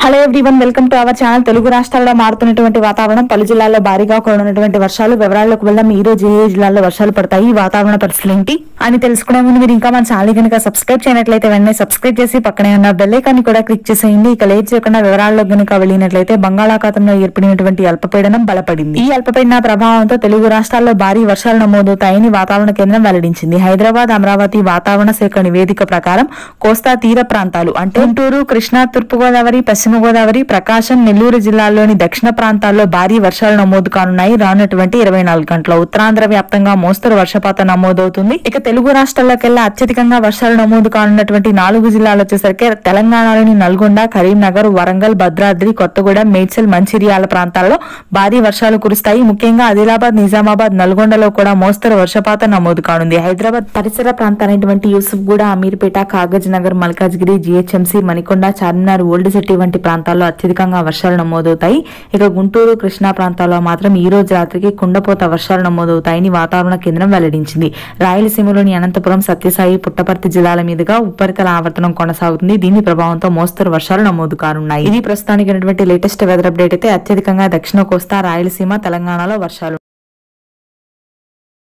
Hello everyone, welcome to our channel. Telugu రాష్ట్రాల్లో మారుతున్నటువంటి వాతావరణం, పలు జిల్లాల్లో భారీగా కురిసినటువంటి వర్షాలు. వివరాల్లోకి వెళ్దాం. ఈ రోజు ఏ జిల్లాల్లో వర్షాలు పడతాయి, ఈ వాతావరణ పరిస్థితులు ఏంటి అని తెలుసుకునే ముందు మీరు ఇంకా మన ఛానల్ కనుక సబ్స్క్రైబ్ చేయనట్లయితే వెంటనే సబ్స్క్రైబ్ చేసి పక్కనే ఉన్న బెల్ ఐకాన్ ని కూడా క్లిక్ చేసేయండి. ఇక లేట్ చేయకుండా వివరాల్లో కనుక వెళ్ళినట్లయితే బంగాళాఖాతంలో ఏర్పడినటువంటి అల్పపీడనం బలపడింది. ఈ అల్పపీడన ప్రభావంతో తెలుగు రాష్ట్రాల్లో భారీ వర్షాలు నమోదవుతాయని వాతావరణ కేంద్రం వెల్లడించింది. హైదరాబాద్, అమరావతి వాతావరణ శాఖ నివేదిక ప్రకారం కోస్తా తీర ప్రాంతాలు అంటే గుంటూరు, కృష్ణా, తూర్పుగోదావరి, పశ్చిమ గోదావరి, ప్రకాశం, నెల్లూరు జిల్లాల్లోని దక్షిణ ప్రాంతాల్లో భారీ వర్షాలు నమోదు కానున్నాయి. రానున్నటువంటి 24 గంటల ఉత్తరాంధ్ర వ్యాప్తంగా మోస్తరు వర్షపాతం నమోదవుతుంది. ఇక తెలుగు రాష్ట్రాల్లోకెల్లా అత్యధికంగా వర్షాలు నమోదు కానున్నటువంటి 4 జిల్లాలు వచ్చేసరికి తెలంగాణలోని నల్గొండ, కరీంనగర్, వరంగల్, భద్రాద్రి, కొత్తగూడెం, మేడ్చల్, మంచిర్యాల ప్రాంతాల్లో భారీ వర్షాలు కురుస్తాయి. ముఖ్యంగా ఆదిలాబాద్, నిజామాబాద్, నల్గొండలో కూడా మోస్తరు వర్షపాతం నమోదు కానుంది. హైదరాబాద్ పరిసర ప్రాంతాలైనటువంటి Yousufguda, Ameerpet, Kagaz Nagar, Malkajgiri, GHMC, Manikonda, Charminar, old city వంటి ప్రాంతాల్లో అత్యధికంగా వర్షాలు నమోదవుతాయి. ఇక గుంటూరు, కృష్ణా ప్రాంతాల్లో మాత్రం ఈ రోజు రాత్రికి కుండపోత వర్షాలు నమోదవుతాయని వాతావరణ కేంద్రం వెల్లడించింది. రాయలసీమలోని అనంతపురం, సత్యసాయి, పుట్టపర్తి జిల్లాల మీదుగా ఉపరితల ఆవర్తనం కొనసాగుతుంది. దీని ప్రభావంతో మోస్తరు వర్షాలు నమోదు కానున్నాయి. ఇది ప్రస్తుతానికి లేటెస్ట్ వెదర్ అప్డేట్. అయితే అత్యధికంగా దక్షిణ కోస్తా, రాయలసీమ, తెలంగాణలో వర్షాలు